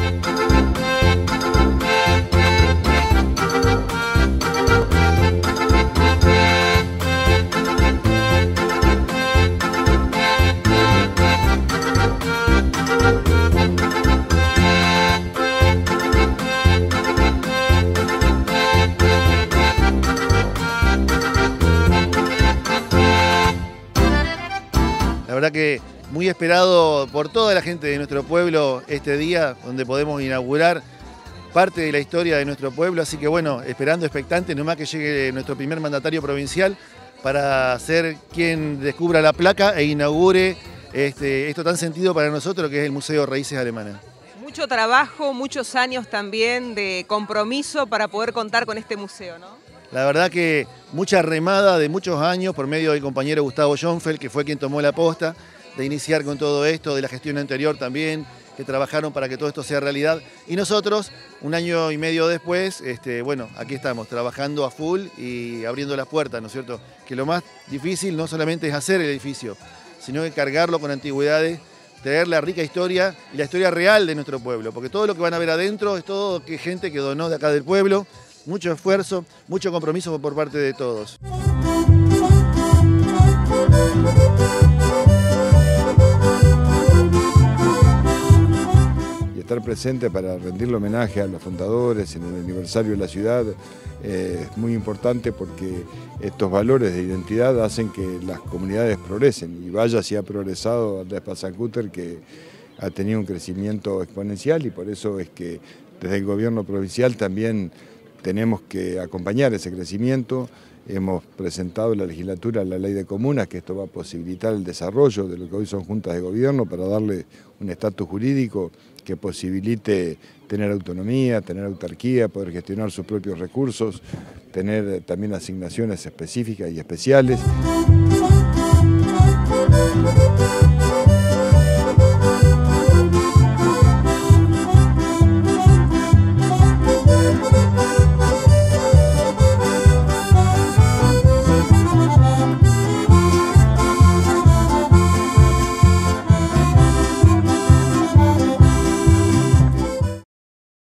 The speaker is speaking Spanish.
La verdad que muy esperado por toda la gente de nuestro pueblo este día, donde podemos inaugurar parte de la historia de nuestro pueblo. Así que bueno, esperando expectante, nomás que llegue nuestro primer mandatario provincial para ser quien descubra la placa e inaugure esto tan sentido para nosotros que es el Museo Raíces Alemanas. Mucho trabajo, muchos años también de compromiso para poder contar con este museo, ¿no? La verdad que mucha remada de muchos años por medio del compañero Gustavo Schoenfeld, que fue quien tomó la posta de iniciar con todo esto, de la gestión anterior también, que trabajaron para que todo esto sea realidad. Y nosotros, un año y medio después, bueno, aquí estamos, trabajando a full y abriendo las puertas, ¿no es cierto? Que lo más difícil no solamente es hacer el edificio, sino que cargarlo con antigüedades, traer la rica historia y la historia real de nuestro pueblo, porque todo lo que van a ver adentro es todo que gente que donó de acá del pueblo. Mucho esfuerzo, mucho compromiso por parte de todos. Y estar presente para rendirle homenaje a los fundadores en el aniversario de la ciudad es muy importante porque estos valores de identidad hacen que las comunidades progresen. Y vaya si ha progresado Andrés Pazacúter, que ha tenido un crecimiento exponencial, y por eso es que desde el gobierno provincial también tenemos que acompañar ese crecimiento. Hemos presentado en la legislatura la ley de comunas, que esto va a posibilitar el desarrollo de lo que hoy son juntas de gobierno para darle un estatus jurídico que posibilite tener autonomía, tener autarquía, poder gestionar sus propios recursos, tener también asignaciones específicas y especiales.